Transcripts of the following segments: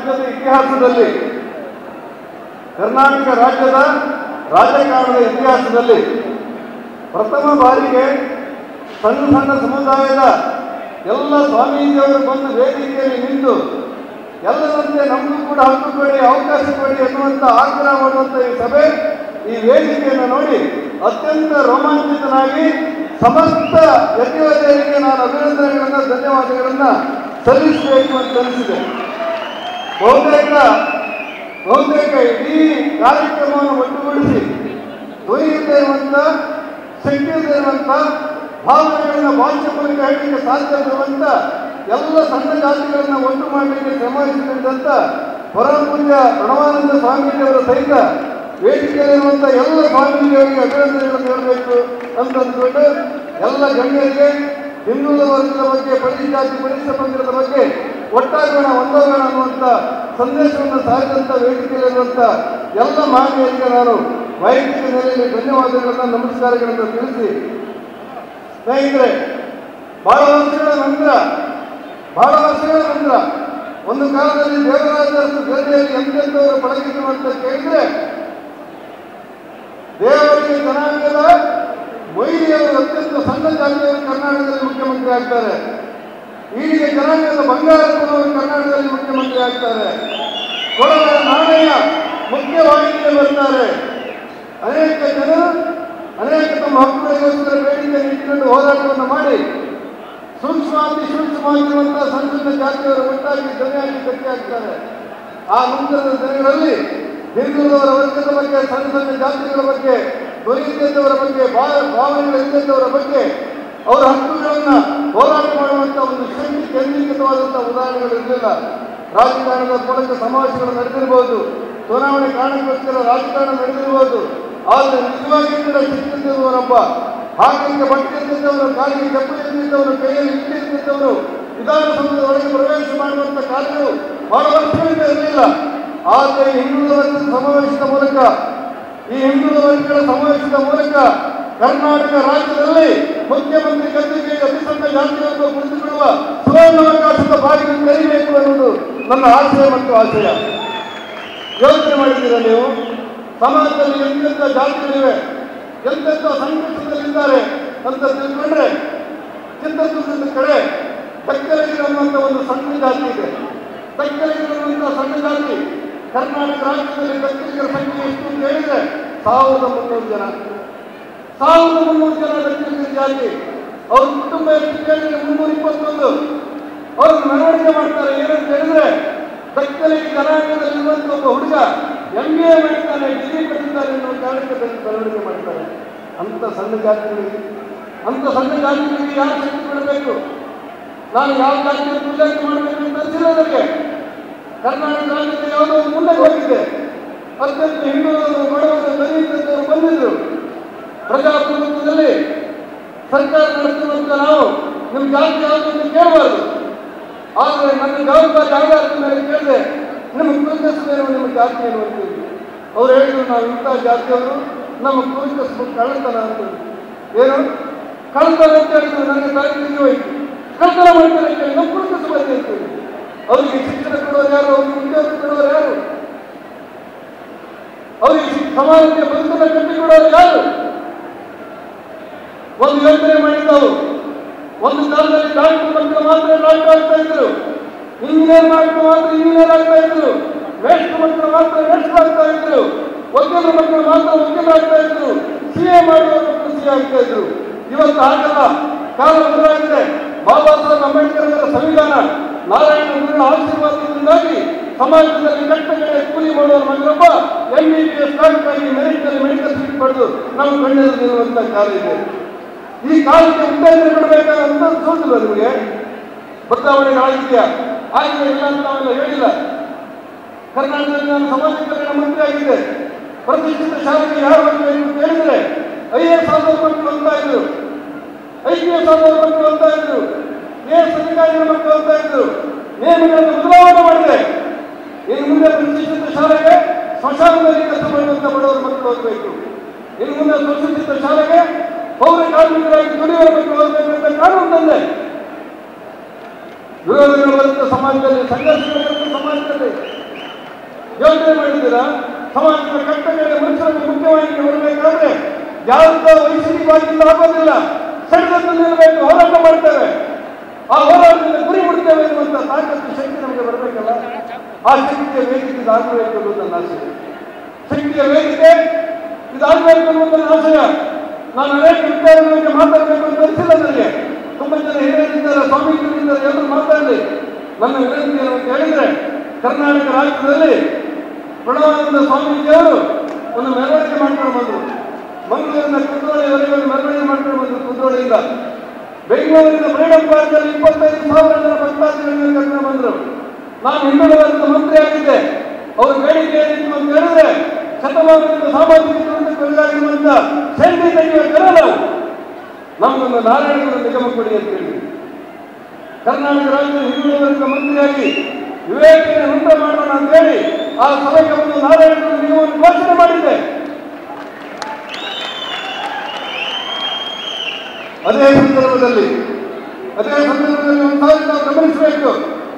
ರಾಜ್ಯದ ಇತಿಹಾಸದಲ್ಲಿ, ಕರ್ನಾಟಕ ರಾಜ್ಯದ ರಾಜಕಾರಣದ ಇತಿಹಾಸದಲ್ಲಿ ಪ್ರಥಮ ಬಾರಿಗೆ ಸಣ್ಣ ಸಣ್ಣ ಸಮುದಾಯದ ಎಲ್ಲ ಸ್ವಾಮೀಜಿಯವರು ಬಂದು ವೇದಿಕೆಯಲ್ಲಿ ನಿಂತು ಎಲ್ಲರಂತೆ ನಮಗೂ ಕೂಡ ಹಕ್ಕು ಕೊಡಿ, ಅವಕಾಶ ಕೊಡಿ ಎನ್ನುವಂಥ ಆಗ್ರಹ ಮಾಡುವಂಥ ಈ ಸಭೆ, ಈ ವೇದಿಕೆಯನ್ನು ನೋಡಿ ಅತ್ಯಂತ ರೋಮಾಂಚಿತನಾಗಿ ಸಮಸ್ತ ಯತಿವರ್ಯರಿಗೆ ನಾನು ಅಭಿನಂದನೆಗಳನ್ನು, ಧನ್ಯವಾದಗಳನ್ನು ಸಲ್ಲಿಸಬೇಕು ಅಂತ ಅನಿಸಿದೆ. ಬಹುತೇಕ ಇಡೀ ಕಾರ್ಯಕ್ರಮವನ್ನು ಒಟ್ಟುಗೂಡಿಸಿ ಧ್ವನಿಯದೇ ಇರುವಂಥ, ಶಕ್ತಿಯದೇ ಇರುವಂಥ ಭಾವನೆಗಳನ್ನು ಭಾಷೆ ಮೂಲಕ ಹೇಳಲಿಕ್ಕೆ ಸಾಧ್ಯ ಇರುವಂಥ ಎಲ್ಲ ಸಣ್ಣ ಜಾತಿಗಳನ್ನು ಒಟ್ಟು ಮಾಡಲಿಕ್ಕೆ ಶ್ರಮಿಸಿದಂಥ ಪರಮಪೂಜ್ಯ ಪ್ರಣವಾನಂದ ಸ್ವಾಮೀಜಿಯವರ ಸಹಿತ ವೇದಿಕೆಯಲ್ಲಿರುವಂಥ ಎಲ್ಲ ಸ್ವಾಮೀಜಿಯವರಿಗೆ ಅಭಿನಂದನೆಗಳನ್ನು ಹೇಳಬೇಕು ಅಂತ ಅಂದ್ಕೊಂಡು ಎಲ್ಲ ಗಣ್ಯರಿಗೆ ಹಿಂದುಳಿದ ವರ್ಗದ ಬಗ್ಗೆ, ಪರಿಶಿಷ್ಟ ಜಾತಿ ಪರಿಶಿಷ್ಟ ಪಂಗಡದ ಬಗ್ಗೆ ಒಟ್ಟಾಗೋಣ, ಒಂದಾಗೋಣ ಅನ್ನುವಂಥ ಸಂದೇಶವನ್ನು ಸಾರಿದಂಥ ವೇದಿಕೆಯಲ್ಲಿರುವಂಥ ಎಲ್ಲ ಮಾನ್ಯರಿಗೆ ನಾನು ವೈಯಕ್ತಿಕ ನೆಲೆಯಲ್ಲಿ ಧನ್ಯವಾದಗಳನ್ನು, ನಮಸ್ಕಾರಗಳನ್ನು ತಿಳಿಸಿ, ಸ್ನೇಹಿತರೆ, ಬಹಳ ವರ್ಷಗಳ ನಂತರ ಒಂದು ಕಾಲದಲ್ಲಿ ದೇವರಾಜರಸು ಗರಡಿಯಲ್ಲಿ ಎಂತೆಂಥವರು ಪಳಗಿದ್ರು ಅಂತ ಕೇಳಿದ್ರೆ ದೇವರಿಗೆ ಜನಾಂಗದ ಮೊಯ್ಲಿಯವರು ಅತ್ಯಂತ ಸಣ್ಣ ಜಾತಿಯವರು ಕರ್ನಾಟಕದಲ್ಲಿ ಮುಖ್ಯಮಂತ್ರಿ ಆಗ್ತಾರೆ. ಈಡಿಗೆ ಜನಾಂಗದ ಬಂಗಾರಪ್ಪನವರು ಕರ್ನಾಟಕದಲ್ಲಿ ಮುಖ್ಯಮಂತ್ರಿ ಆಗ್ತಾರೆ. ಕೊಡವ ನಾಣಯ್ಯ ಮುಖ್ಯವಾಹಿನಿಗೆ ಬರ್ತಾರೆ. ಅನೇಕ ಜನರು ತಮ್ಮ ಹಕ್ಕುಗಳಿಗೋಸ್ಕರ ಬೇಡಿಕೆ ಇಟ್ಟುಕೊಂಡು ಹೋರಾಟವನ್ನು ಮಾಡಿ ಅತಿ ಸೂಕ್ಷ್ಮವಾಗಿರುವಂತಹ ಸಣ್ಣ ಸಣ್ಣ ಜಾತಿಯವರು ಒಟ್ಟಾಗಿ ಧ್ವನಿಯಾಗಿ ಗಟ್ಟಿಯಾಗ್ತಾರೆ. ಆ ನಂತರದ ದಿನಗಳಲ್ಲಿ ಹಿಂದುಳಿದವರ ವರ್ಗದ ಬಗ್ಗೆ, ಸಣ್ಣ ಸಣ್ಣ ಜಾತಿಗಳ ಬಗ್ಗೆ, ಧ್ವನಿಯಿದ್ದವರ ಬಗ್ಗೆ, ಭಾವನೆಗಳಿದ್ದವರ ಬಗ್ಗೆ, ಅವರ ಹಕ್ಕುಗಳನ್ನು ಹೋರಾಟ ಮಾಡುವಂಥ ಒಂದು ಶಕ್ತಿ ಕೇಂದ್ರೀಕೃತವಾದಂಥ ಉದಾಹರಣೆಗಳಿರಲಿಲ್ಲ. ರಾಜಕಾರಣದ ಮೂಲಕ ಸಮಾವೇಶಗಳು ನಡೆದಿರಬಹುದು, ಚುನಾವಣೆ ಕಾರಣಕ್ಕೋಸ್ಕರ ರಾಜಕಾರಣ ನಡೆದಿರಬಹುದು. ಆದರೆ ನಿಜವಾಗಿ ಕೂಡ ಶಿಕ್ಷಿಸಿರುವವರೊಬ್ಬ, ಹಾಕಿಗೆ ಬಟ್ಟೆ ಇದ್ದಿದ್ದವರು, ಕಾಲಿಗೆ ಚಪ್ಪಲಿ ಇದ್ದಿದ್ದವರು, ಕೈಯಲ್ಲಿ ಇಟ್ಟಿದ್ದವರು ವಿಧಾನಸೌಧದ ಒಳಗೆ ಪ್ರವೇಶ ಮಾಡುವಂಥ ಕಾರ್ಯಗಳು ಬಹಳ ವರ್ಷಗಳಿಂದ ಇರಲಿಲ್ಲ. ಆದರೆ ಹಿಂದುಳಿದ ವರ್ಗದ ಸಮಾವೇಶದ ಮೂಲಕ ಕರ್ನಾಟಕ ರಾಜ್ಯದಲ್ಲಿ ಮುಖ್ಯಮಂತ್ರಿ ಗದ್ದಿಗೆ ಅತಿಸಣ್ಣ ಜಾತಿಯನ್ನು ಕುಳಿತುಕೊಳ್ಳುವ ಸುವರ್ಣಾವಕಾಶದ ಬಾಗಿಲು ತೆರೆಯಬೇಕು ಅನ್ನುವುದು ನನ್ನ ಆಶಯ ಮತ್ತು ಆಶಯ. ಯೋಚನೆ ಮಾಡಿದ್ದೀರಾ ನೀವು? ಸಮಾಜದಲ್ಲಿ ಎಂತೆಂಥ ಜಾತಿಗಳಿವೆ, ಎಂತೆಂಥ ಸಂಕಷ್ಟದಲ್ಲಿದ್ದಾರೆ ಅಂತ ತಿಳ್ಕೊಂಡ್ರೆ ಚಿತ್ರದುರ್ಗದ ಕಡೆ ತಕ್ಕಲಗಿರಿ ಅನ್ನುವಂಥ ಒಂದು ಸಣ್ಣ ಜಾತಿ ಇದೆ. ತಕ್ಕಲಗಿರಿ ಅನ್ನುವಂಥ ಸಣ್ಣ ಜಾತಿ ಕರ್ನಾಟಕ ರಾಜ್ಯದಲ್ಲಿ ತಕ್ಕಲಿಗರ ಸಂಖ್ಯೆ ಎಷ್ಟು ಅಂತ ಹೇಳಿದ್ರೆ 1300 ಜನ. 1300 ಜನ ತಕ್ಕಲಿಗರ ಜಾತಿ. ಅವ್ರ ಕುಟುಂಬ ಎಷ್ಟು ಕೇಳಿದ್ರೆ 321. ಅವ್ರನ್ನ ಮೆರವಣಿಗೆ ಮಾಡ್ತಾರೆ. ಏನಂತ ಹೇಳಿದ್ರೆ ತಕ್ಕಲಿಗೆ ಜನಾಂಗದಲ್ಲಿರುವಂಥ ಒಬ್ಬ ಹುಡುಗ MBA ಮಾಡಿದ್ದಾನೆ, ಡಿಗ್ರಿ ಪಡೆದಿದ್ದಾನೆ ಅನ್ನೋ ಕಾರಣಕ್ಕೆ ಮೆರವಣಿಗೆ ಮಾಡ್ತಾರೆ. ಅಂಥ ಸಣ್ಣ ಜಾತಿಗಳಿಗೆ ಯಾರು ಶಕ್ತಿ ಕೊಡಬೇಕು? ನಾನು ಯಾವ ಜಾತಿಯನ್ನು ಉಲ್ಲೇಖ ಮಾಡಬೇಕು ಅಂತ ಅನಿಸಿರೋದಕ್ಕೆ ಕರ್ನಾಟಕ ರಾಜ್ಯದ ಯಾವುದೋ ಒಂದು ಮುಂದಕ್ಕೆ ಹೋಗಿದೆ. ಅತ್ಯಂತ ಹಿಂದುಳಿದವರು, ಬಡವರು, ದಲಿತರು ಬಂದಿದ್ರು. ಪ್ರಜಾಪ್ರಭುತ್ವದಲ್ಲಿ ಸರ್ಕಾರ ನಡೆಸುವಂತ ನಾವು ನಿಮ್ಮ ಜಾತಿ ಯಾವುದು ಅಂತ ಕೇಳಬಾರ್ದು. ಆದರೆ ನನ್ನ ಜವಾಬ್ದಾರಿ ಆಧಾರದ ಮೇಲೆ ಕೇಳಿದೆ, ನಿಮ್ಮ ಕುರಿತಸ್ಬೇನು, ನಿಮ್ಮ ಜಾತಿ ಏನು ಅಂತೀವಿ. ಅವ್ರು ಹೇಳಿದ್ರು ನಾವು ಇಂಥ ಜಾತಿಯವರು, ನಮ್ಮ ಕುರಿತಸ್ಬೇಕು ಕಳ್ಳತನ ಅಂತೇಳಿ. ಏನು ಕಳ್ಳತನ ಅಂತ ಹೇಳಿದ್ರು? ನನಗೆ ತಾರೀಕಿಗೆ ಹೋಯ್ತು. ಕಳ್ಳತನ ಮಾಡ್ತಾರೆ ಕೇಳಿ ನಮ್ಮ ಕುರಿತಸ್ಬೇಕು ಅಂತೀವಿ. ಅವರಿಗೆ ಶಿಕ್ಷಣ ಕೊಡೋರು ಯಾರು? ಅವ್ರಿಗೆ ಉದ್ಯೋಗ ಕೊಡೋರು ಯಾರು? ಅವರಿಗೆ ಸಮಾಜಕ್ಕೆ ಬದುಕನ್ನು ಕಟ್ಟಿಕೊಡೋರು ಯಾರು? ಒಂದು ಯೋಚನೆ ಮಾಡಿದ್ದವು. ಒಂದು ಕಾಲದಲ್ಲಿ ಡಾಕ್ಟರ್ ಮಕ್ಕಳು ಮಾತ್ರ ಡಾಕ್ಟರ್ ಆಗ್ತಾ ಇದ್ರು, ಇಂಜಿನಿಯರ್ ಮಕ್ಕಳು ಮಾತ್ರ ಇಂಜಿನಿಯರ್ ಆಗ್ತಾ ಇದ್ರು, ಮೇಷ್ಟ್ರ ಮಕ್ಕಳು ಮಾತ್ರ ಮೇಷ್ಟ್ರು ಆಗ್ತಾ ಇದ್ರು, ವಕೀಲರ ಮಕ್ಕಳು ಮಾತ್ರ ವಕೀಲ ಆಗ್ತಾ ಇದ್ರು, CA ಮಾಡುವ ಮಕ್ಕಳು CA ಆಗ್ತಾ ಇದ್ರು. ಇವತ್ತು ಹಾಗಲ್ಲ, ಕಾಲ ಬದಲಾಗಿದೆ. ಬಾಬಾ ಸಾಹೇಬ್ ಅಂಬೇಡ್ಕರ್ ಅವರ ಸಂವಿಧಾನ, ನಾರಾಯಣ ಗುರುಗಳ ಆಶೀರ್ವಾದದಿಂದಾಗಿ ಸಮಾಜದಲ್ಲಿ ಕಟ್ಟ ಕಡೆ ಕೂಲಿ ಮಾಡುವ ಮಗನೊಬ್ಬ MBBS ಡಾಕ್ಟರ್ ಆಗಿ ಮೆರಿಟ್ನಲ್ಲಿ ಮೆಡಿಕಲ್ ಸೀಟ್ ಪಡೆದು ನಮ್ಮ ಕಣ್ಣಲ್ಲಿ ನಿಲ್ಲುವಂಥ ಕಾಲ ಇದೆ. ಈ ಕಾಲಕ್ಕೆ ಉತ್ತೇಜನ ಕೊಡಬೇಕಾದಂತ ಸೋತಿಲ್ಲ ನಿಮಗೆ? ಬದಲಾವಣೆಗಳಾಗಿದೆಯಾ? ಆಗಿದೆ ಇಲ್ಲ ಅಂತ ನಾವೆಲ್ಲ ಹೇಳಿಲ್ಲ. ಕರ್ನಾಟಕದಲ್ಲಿ ನಾನು ಸಮಾಜ ಕಲ್ಯಾಣ ಮಂತ್ರಿ ಆಗಿದೆ. ಪ್ರತಿಷ್ಠಿತ ಶಾಲೆಗೆ ಯಾರು ಬರಬೇಕು ಅಂತ ಹೇಳಿದ್ರೆ IAS ಆದವ್ರ ಮಕ್ಕಳು ಅಂತ ಇದ್ರು, IPS ಆದವ್ರ ಮಕ್ಕಳು ಅಂತ ಇದ್ರು, AS ಅಧಿಕಾರಿಗಳ ಮಕ್ಕಳು ಅಂತ ಇದ್ರು. ನೇಮಗಳನ್ನು ಬದಲಾವಣೆ ಮಾಡಿದೆ. ಇನ್ನು ಮುಂದೆ ಪ್ರತಿಷ್ಠಿತ ಶಾಲೆಗೆ ಸ್ಮಶಾನದಲ್ಲಿ ಕೆಲಸ ಮಾಡುವಂತ ಬಡವರ ಮಕ್ಕಳು ಹೋಗಬೇಕು. ಇನ್ನು ಮುಂದೆ ಪ್ರತಿಷ್ಠಿತ ಶಾಲೆಗೆ ಪೌರ ಕಾರ್ಮಿಕರಾಗಿ ದುಡಿಯುವ ಮಕ್ಕಳು ಹೋಗಬೇಕು ಅಂತ ಕಾನೂನು ತಂದೆ. ವಿರೋಧಗಳು ಬರುತ್ತೆ ಸಮಾಜದಲ್ಲಿ, ಸಂಘರ್ಷಗಳು ಬರುತ್ತೆ ಸಮಾಜದಲ್ಲಿ. ಯೋಚನೆ ಮಾಡಿದ್ದೀರಾ? ಸಮಾಜದ ಕಟ್ಟಕಡೆ ಮನುಷ್ಯರನ್ನು ಮುಖ್ಯವಾಗಿ ಬರಬೇಕಾದ್ರೆ ಯಾವುದೋ ವೈಯಕ್ತಿಕವಾಗಿ ಆಗೋದಿಲ್ಲ. ಸೆಳೆದದ್ದು ನಿಲ್ಲಬೇಕು, ಹೋರಾಟ ಮಾಡ್ತೇವೆ. ಆ ಹೋರಾಟದಿಂದ ಗುರಿ ಮುಡ್ತೇವೆ ಎನ್ನುವಂತ ತಾಕತ್ತು ಶಕ್ತಿ ನಮಗೆ ಬರಬೇಕಲ್ಲ. ಆ ಶಕ್ತಿಯ ವೇದಿಕೆ ಇದಾಗಬೇಕು ಅನ್ನೋದು ನನ್ನ ಆಶಯ. ಶಕ್ತಿಯ ವೇದಿಕೆ ಇದಾಗಬೇಕು ಅನ್ನೋದು ನನ್ನ ಆಶಯ. ನಾನು ಅನೇಕ ವಿಚಾರಗಳಿಗೆ ಮಾತಾಡಬೇಕು ಅಂತ ಅನಿಸಿಲ್ಲ ನನಗೆ. ತುಂಬಾ ಜನ ಹಿರಿಯರಿದ್ದಾರೆ, ಸ್ವಾಮೀಜಿಗಳಿದ್ದಾರೆ, ಎಲ್ಲರೂ ಮಾತಾಡಲಿ. ನನ್ನ ವಿನಂತಿ ಏನು ಅಂತ ಹೇಳಿದ್ರೆ, ಕರ್ನಾಟಕ ರಾಜ್ಯದಲ್ಲಿ ಪ್ರಣವಾನಂದ ಸ್ವಾಮೀಜಿಯವರು ಒಂದು ಮೆರವಣಿಗೆ ಮಾಡ್ಕೊಂಡು ಬಂದರು. ಮಂಗಳೂರಿನ ಕುಂದೋಳಿವರೆಗೆ ಒಂದು ಮೆರವಣಿಗೆ ಮಾಡ್ಕೊಂಡು ಬಂದರು. ಕುಂದೋಳಿಯಿಂದ ಬೆಂಗಳೂರಿನ ಫ್ರೀಡಂ ಪಾರ್ಕಲ್ಲಿ 25,000 ಜನ ಭಕ್ತಾದಿಗಳನ್ನು ಕರ್ಕೊಂಡು ಬಂದರು. ನಾನು ಹಿಂದುಳಿದ ವರ್ಗದ ಮಂತ್ರಿ ಆಗಿದ್ದೆ. ಅವರ ಬೇಡಿಕೆ ಏನಿತ್ತು ಅಂತ ಹೇಳಿದ್ರೆ, ಶತಮಾನದಿಂದ ಸಾಮಾಜಿಕ ದುರ್ಬಲರಾಗಿರುವಂತ ಶೆಂಡಿ ತೆಗೆಯುವ ಜನ ನಾವು, ನಮ್ಮನ್ನು ನಾರಾಯಣಗುರು ನಿಗಮ ಕೊಡಿ ಅಂತ ಹೇಳಿದ್ವಿ. ಕರ್ನಾಟಕ ರಾಜ್ಯದ ಹಿಂದುಳಿದ ವರ್ಗದ ಮಂತ್ರಿಯಾಗಿ ವಿವೇಚನೆ ಉಂಟ ಮಾಡೋಣ ಅಂತ ಹೇಳಿ ಆ ಸಭೆಗೆ ಒಂದು ನಾರಾಯಣಗುರು ನಿಗಮವನ್ನು ಘೋಷಣೆ ಮಾಡಿದ್ದೆ. ಅದೇ ಸಂದರ್ಭದಲ್ಲಿ ಒಂದು ಸಾರಿ ನಾವು ಗಮನಿಸಬೇಕು.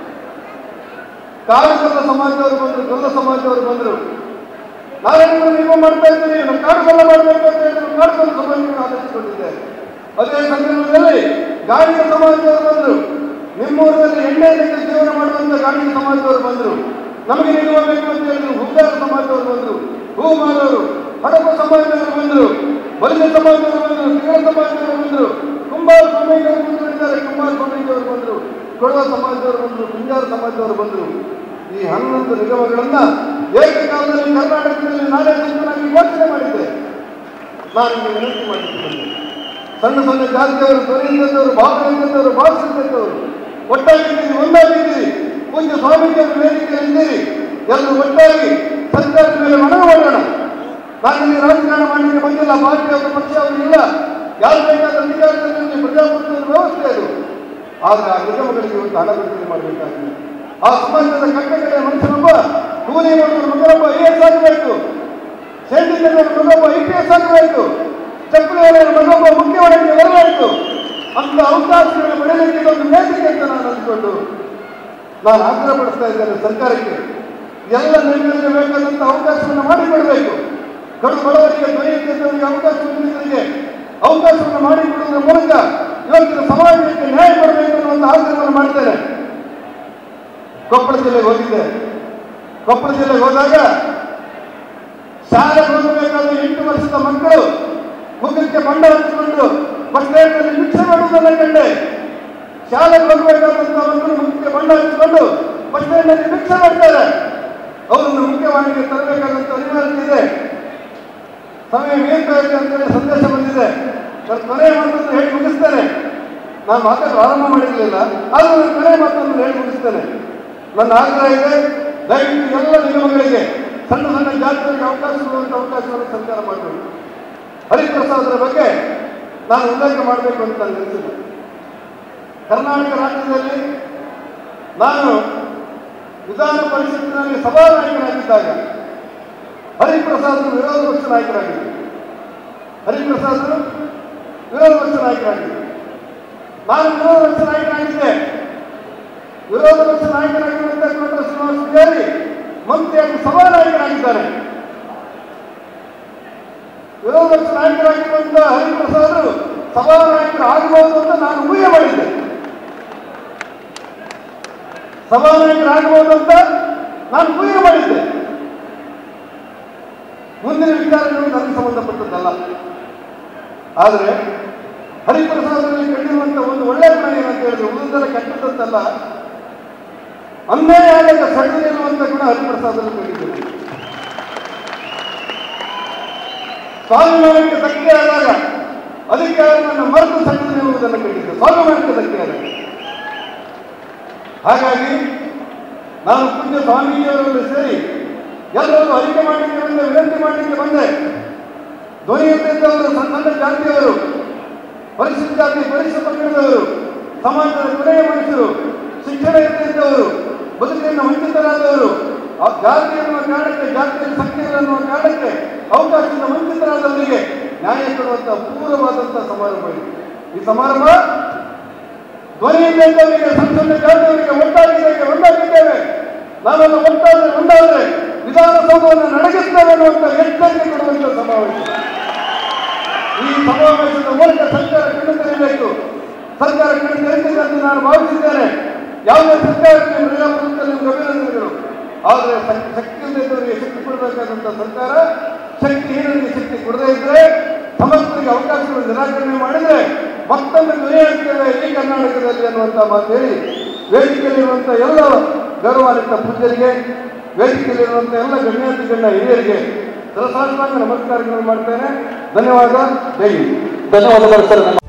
ಕಾಡುಗೊಲ್ಲ ಸಮಾಜದವರು ಬಂದರು, ಗೊಲ್ಲ ಸಮಾಜದವರು ಬಂದರು. ನಾವೇನು ನೀವು ಮಾಡ್ತಾ ಇದ್ದೀವಿ, ನಾವು ಕಾಡುಗೊಲ್ಲ ಮಾಡಬೇಕು ಅಂತ ಹೇಳಿದ್ರು. ಕಾಡುಗೊಲ್ಲ ಸಮಾಜವನ್ನು ಆಲೋಚಿಸಿಕೊಂಡಿದ್ದೆ. ಅದೇ ಸಂದರ್ಭದಲ್ಲಿ ಗಾಡಿಯ ಸಮಾಜದವರು ಬಂದರು. ನಿಮ್ಮೂರಿನಲ್ಲಿ ಎಣ್ಣೆ ತೆಗೆದು ಜೀವನ ಮಾಡುವಂತ ಗಾಡಿಯ ಸಮಾಜದವರು ಬಂದರು. ನಮಗೆ ನಿಗಮ ಬೇಕು ಅಂತ ಹೇಳಿದ್ರು. ಹುಬ್ಬಾರ ಸಮಾಜದವರು ಬಂದರು, ಹೂ ಮಾರೋರು, ಹಡಪ ಸಮಾಜದವರು ಬಂದರು, ಬಲಿಜ ಸಮಾಜದವರು ಬಂದರು, ತಿಂಗಳ ಸಮಾಜದವರು ಬಂದರು, ಕುಂಬಾರ ಸ್ವಾಮೀಜಿಯವರು ಬಂದಿದ್ದಾರೆ, ಕುಂಬಾರ ಸ್ವಾಮೀಜಿಯವರು ಬಂದರು, ಕೊಡವ ಸಮಾಜದವರು ಬಂದರು, ಕುಂಜಾರ ಸಮಾಜದವರು ಬಂದರು. ಈ 11 ನಿಗಮಗಳನ್ನ ಏಕಕಾಲದಲ್ಲಿ ಕರ್ನಾಟಕದಲ್ಲಿ ನಾನೇ ಸಂತನಾಗಿ ಘೋಷಣೆ ಮಾಡಿದ್ದೆ. ನಾನು ನಿಮಗೆ ವಿನಂತಿ ಮಾಡಿದ್ದೇನೆ. ಸಣ್ಣ ಸಣ್ಣ ಜಾತಿಯವರು, ಧ್ವನಿಯಿಂದವರು, ಭಾಗದಿಂದವರು, ಭಾಷೆಯಿಂದವರು ಒಟ್ಟಾಗಿದ್ದೀರಿ, ಒಂದಾಗಿದ್ದೀರಿ. ಪೂಜ್ಯ ಸ್ವಾಮೀಜಿಯವರ ವೇದಿಕೆಯಲ್ಲಿದ್ದೀರಿ. ಎಲ್ಲರೂ ಒಟ್ಟಾಗಿ ಸರ್ಕಾರದ ಮೇಲೆ ಮನವಿ ಮಾಡೋಣ. ನಾನಿಲ್ಲಿ ರಾಜಕಾರಣ ಮಾಡಲಿಕ್ಕೆ ಬಂದಿಲ್ಲ. ಪಾರ್ಟಿಯವರು, ಪಕ್ಷವರು ಇಲ್ಲ. ಯಾರು ಬೇಕಾದ ಅಧಿಕಾರದಲ್ಲಿ ಪ್ರಜಾಪ್ರಭುತ್ವದ ವ್ಯವಸ್ಥೆ ಅದು. ಆದರೆ ಆ ನಿಗಮಗಳಿಗೆ ಇವತ್ತು ಹಣ ಬಿಡುಗಡೆ ಮಾಡಬೇಕಾಗಿದೆ. ಆ ಸಮಾಜದ ಕಟ್ಟಕಡೆಯ ಮನುಷ್ಯನೊಬ್ಬ ಕೂಲಿ ಮಾಡುವ ಮಗನೊಬ್ಬ IAS ಆಗಬೇಕು, ಶೆಂಡಿ ತೆಗೆಯುವ ಮಗನೊಬ್ಬ IPS ಆಗಬೇಕು, ಚಪ್ಪಲಿ ಹೊಡೆಯುವ ಮಗನೊಬ್ಬ ಮುಖ್ಯವಾಹಿನಿಗೆ ಬರಬೇಕು. ಅಂತ ಅವಕಾಶಗಳನ್ನು ಪಡೆಯಲಿಕ್ಕೆ ಇದೊಂದು ವೇದಿಕೆ ಅಂತ ನಾನು ಅಂದ್ಕೊಂಡು ನಾನು ಆಗ್ರಹ ಪಡಿಸ್ತಾ ಇದ್ದೇನೆ ಸರ್ಕಾರಕ್ಕೆ. ಎಲ್ಲ ನಿಗಮಗಳಿಗೆ ಬೇಕಾದಂಥ ಅವಕಾಶವನ್ನು ಮಾಡಿಕೊಡಬೇಕು. ಕಡು ಬಡವರಿಗೆ, ಧ್ವನಿಯವರಿಗೆ, ಅವಕಾಶಗಳಿಗೆ ಅವಕಾಶವನ್ನು ಮಾಡಿಕೊಡುವುದರ ಮೂಲಕ ಇವತ್ತಿನ ಸಮಾಜಕ್ಕೆ ನ್ಯಾಯ ಕೊಡಬೇಕು ಅನ್ನುವಂಥ ಆಗ್ರಹವನ್ನು ಮಾಡ್ತೇನೆ. ಕೊಪ್ಪಳ ಜಿಲ್ಲೆಗೆ ಹೋಗಿದ್ದೆ. ಕೊಪ್ಪಳ ಜಿಲ್ಲೆಗೆ ಹೋದಾಗ ಶಾಲೆಗೆ ಹೋಗಬೇಕಾದ 8 ವರ್ಷದ ಮಕ್ಕಳು ಮುಖಕ್ಕೆ ಬಣ್ಣ ಹಚ್ಚಿಕೊಂಡು ಬಸ್ ಸ್ಟ್ಯಾಂಡ್ನಲ್ಲಿ ಭಿಕ್ಷೆ ಮಾಡುವುದನ್ನು ಕಂಡೆ. ಶಾಲೆಗೆ ಹೋಗಬೇಕಾದಂತಹ ಮಕ್ಕಳು ಮುಖಕ್ಕೆ ಬಣ್ಣ ಹಚ್ಚಿಕೊಂಡು ಬಸ್ ಸ್ಟ್ಯಾಂಡ್ನಲ್ಲಿ ಭಿಕ್ಷೆ ಮಾಡ್ತಾರೆ. ಅವರನ್ನು ಮುಖ್ಯವಾಹಿನಿಗೆ ತರಬೇಕಾದಂಥ ಅನಿವಾರ್ಯತೆ ಇದೆ. ಸಮಯ ಮೀರ್ತಾ ಇದೆ ಅಂತೇಳಿ ಸಂದೇಶ ಬಂದಿದೆ. ನಾನು ಕೊನೆಯ ಮಾತನ್ನು ಹೇಳಿ ಮುಗಿಸ್ತೇನೆ. ನಾನು ಮಾತಾಡಿ ಪ್ರಾರಂಭ ಮಾಡಿರಲಿಲ್ಲ, ಆದರೂ ನಾನು ಕೊನೆಯ ಮಾತನ್ನು ಹೇಳಿ ಮುಗಿಸ್ತೇನೆ. ನನ್ನ ಆಗ್ರಹ ಇದೆ, ದಯವಿಟ್ಟು ಎಲ್ಲ ನಿಗಮಗಳಿಗೆ ಸಣ್ಣ ಸಣ್ಣ ಜಾತಿಗಳಿಗೆ ಅವಕಾಶ ಕೊಡುವಂಥ ಅವಕಾಶವನ್ನು ಸರ್ಕಾರ ಮಾಡಬೇಕು. ಹರಿಪ್ರಸಾದರ ಬಗ್ಗೆ ನಾನು ಉಲ್ಲೇಖ ಮಾಡಬೇಕು ಅಂತ ನನಗೆ ಅನಿಸಿದೆ. ಕರ್ನಾಟಕ ರಾಜ್ಯದಲ್ಲಿ ನಾನು ವಿಧಾನ ಪರಿಷತ್ತಿನಲ್ಲಿ ಸಭಾನಾಯಕನಾಗಿದ್ದಾಗ ಹರಿಪ್ರಸಾದರು ವಿರೋಧ ಪಕ್ಷ ನಾಯಕರಾಗಿದ್ದರು. ಹರಿಪ್ರಸಾದರು ವಿರೋಧ ಪಕ್ಷ ನಾಯಕರಾಗಿದ್ದರು. ನಾನು ವಿರೋಧ ಪಕ್ಷ ನಾಯಕನಾಗಿದ್ದೆ. ವಿರೋಧ ಪಕ್ಷ ನಾಯಕರಾಗಿರುವಂಥ ಕೋಟ ಶ್ರೀನಿವಾಸ ಪೂಜಾರಿ ಮಂತ್ರಿಯಾಗಿ ಸಭಾನಾಯಕರಾಗಿದ್ದಾರೆ. ವಿರೋಧ ಪಕ್ಷ ನಾಯಕರಾಗಿರುವಂಥ ಹರಿಪ್ರಸಾದರು ಸಭಾನಾಯಕರು ಆಗಬಹುದು ಅಂತ ನಾನು ಊಹೆ ಮಾಡಿದ್ದೆ. ಸಭಾನಾಯಕರಾಗಬಹುದು ಅಂತ ನಾನು ಊಹೆ ಮಾಡಿದ್ದೆ. ಮುಂದಿನ ವಿಚಾರಗಳು ನನಗೆ ಸಂಬಂಧಪಟ್ಟದ್ದಲ್ಲ. ಆದರೆ ಹರಿಪ್ರಸಾದರಲ್ಲಿ ಕಂಡಿರುವಂಥ ಒಂದು ಒಳ್ಳೆಯ ಗುಣ ಏನಂತ ಹೇಳಿದ್ರೆ, ಉಳಿದರ ಕೆಟ್ಟದ್ದಲ್ಲ, ಅನ್ಯಾಯ ಆಗದ ಸಣ್ಣದಿರುವಂಥ ಗುಣ ಹರಿಪ್ರಸಾದರಲ್ಲಿ ಕಂಡಿದ್ದೇನೆ. ಸ್ವಾಭಿಮಾನಕ್ಕೆ ಧಕ್ಕೆ ಆದಾಗ ಅಧಿಕಾರವನ್ನು ಮರೆತು ಸಣ್ಣದಿರುವುದನ್ನು ಕಂಡಿದ್ದೆ. ಸ್ವಾಭಿಮಾನಕ್ಕೆ ಧಕ್ಕೆ ಆದಾಗ. ಹಾಗಾಗಿ ನಾನು ಪೂಜ್ಯ ಸ್ವಾಮೀಜಿಯವರಲ್ಲಿ ಸೇರಿ ಎಲ್ಲರೂ ಅರಿಕೆ ಮಾಡಲಿಕ್ಕೆ ಬಂದೆ, ವಿನಂತಿ ಮಾಡಲಿಕ್ಕೆ ಬಂದೆ. ಧ್ವನಿಯಂತಿದ್ದವರು, ಸಣ್ಣ ಜಾತಿಯವರು, ಪರಿಶಿಷ್ಟ ಜಾತಿ, ಪರಿಶಿಷ್ಟ ಪಂಗಡದವರು, ಸಮಾಜದ ಕೊನೆಯ ಮನುಷ್ಯರು, ಶಿಕ್ಷಣ ಇದ್ದವರು, ಬದುಕಿನ ವಂಚಿತರಾದವರು, ಆ ಜಾತಿ ಎನ್ನುವ ಕಾರಣಕ್ಕೆ, ಜಾತಿಯ ಸಂಖ್ಯೆ ಎನ್ನುವ ಕಾರಣಕ್ಕೆ ಅವಕಾಶದಿಂದ ವಂಚಿತರಾದವರಿಗೆ ನ್ಯಾಯ ಕೊಡುವಂಥ ಪೂರ್ವವಾದಂಥ ಸಮಾರಂಭ ಇದು. ಈ ಸಮಾರಂಭ ಧ್ವನಿಯಿಂದವರಿಗೆ, ಸಣ್ಣ ಸಣ್ಣ ಜಾತಿಯವರಿಗೆ ಒಂದಾಗಿದ್ದೇವೆ. ನಾವೆಲ್ಲ ಒಂದಾದರೆ ವಿಧಾನಸೌಧವನ್ನು ನಡಗಿಸ್ತೇವೆ ಅನ್ನುವಂಥ ಎಚ್ಚರಿಕೆ ಕೊಡುವಂಥ ಸಮಾವೇಶ. ಈ ಸಮಾವೇಶದ ಮೂಲಕ ಸರ್ಕಾರ ಕಣ್ಣು ತೆರೆಯಬೇಕು. ಸರ್ಕಾರ ಕಣ್ಣು ತೆರೆದಿದೆ ಎಂದು ನಾನು ಭಾವಿಸಿದ್ದೇನೆ. ಯಾವುದೇ ಸರ್ಕಾರಕ್ಕೆ ಪ್ರಜಾಪ್ರಭುತ್ವದಲ್ಲಿ ಅಭಿನಂದನೆಗಳು. ಆದರೆ ಶಕ್ತಿ ಇಲ್ಲದವರಿಗೆ ಶಕ್ತಿ ಕೊಡಬೇಕಾದಂಥ ಸರ್ಕಾರ ಶಕ್ತಿಹೀನರಿಗೆ ಶಕ್ತಿ ಕೊಡದೇ ಇದ್ರೆ, ಸಮರ್ಥರಿಗೆ ಅವಕಾಶಗಳು ನಿರಾಕರಣೆ ಮಾಡಿದರೆ ಮತ್ತೊಂದು ಧ್ವನಿ ಹೇಳ್ತೇವೆ ಈ ಕರ್ನಾಟಕದಲ್ಲಿ ಅನ್ನುವಂಥ ಮಾತು ಹೇಳಿ, ವೇದಿಕೆಯಲ್ಲಿರುವಂಥ ಎಲ್ಲ ಗೌರವಾನ್ವಿತ ಪೂಜ್ಯರಿಗೆ, ವೇದಿಕೆಯಲ್ಲಿರುವಂಥ ಎಲ್ಲ ಗಣ್ಯಾತಿಗಣ್ಣ ಹಿರಿಯರಿಗೆ ಸರಸಾಷ್ಟಾಂಗ ನಮಸ್ಕಾರಗಳನ್ನು ಮಾಡ್ತೇನೆ. ಧನ್ಯವಾದ. ಜೈ ಹಿಂದ್. ಧನ್ಯವಾದಗಳು ಸರ್.